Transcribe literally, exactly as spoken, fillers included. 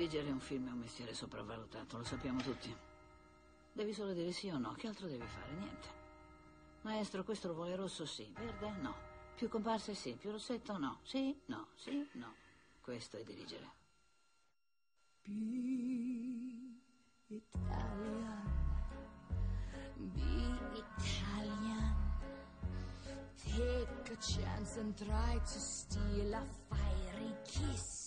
Dirigere un film è un mestiere sopravvalutato, lo sappiamo tutti. Devi solo dire sì o no, che altro devi fare? Niente. Maestro, questo lo vuole rosso? Sì. Verde? No. Più comparse? Sì. Più rossetto? No. Sì? No. Sì? No. Questo è dirigere. Be Italian, be Italian. Take a chance and try to steal a fiery kiss.